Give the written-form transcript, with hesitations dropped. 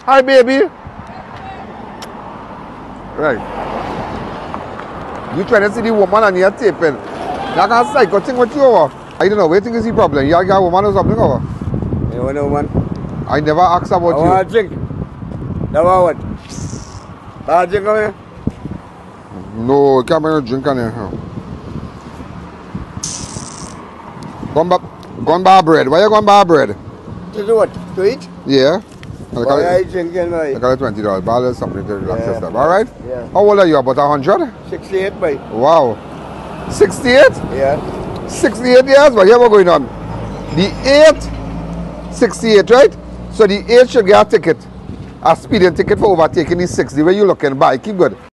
Hi, baby. Right. You trying to see the woman and you're taping. You can't psycho thing with you over. I don't know. What do you think is the problem? You got a woman or something over? You want a woman? I never asked about I you. want a drink. Now what? A drink over here? No, you can't bring a drink on here. Go and buy bread. Why you going to buy bread? To do what? To eat? Yeah. Why are you drinking, I boy? got $20. Buy a little something to relax Yeah, yourself. All right? yeah. How old are you? About 100? 68, boy. Wow. 68? Yeah. 68 years? What you ever going on? The 8, 68, right? So the 8 should get a ticket. A speeding ticket for overtaking the 60. Where you looking by? Keep good.